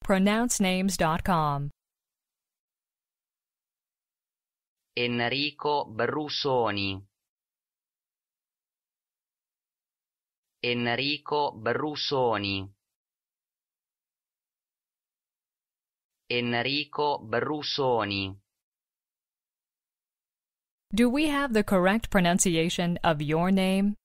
pronouncenames.com. Enrico Brusoni. Enrico Brusoni. Enrico Brusoni. Do we have the correct pronunciation of your name?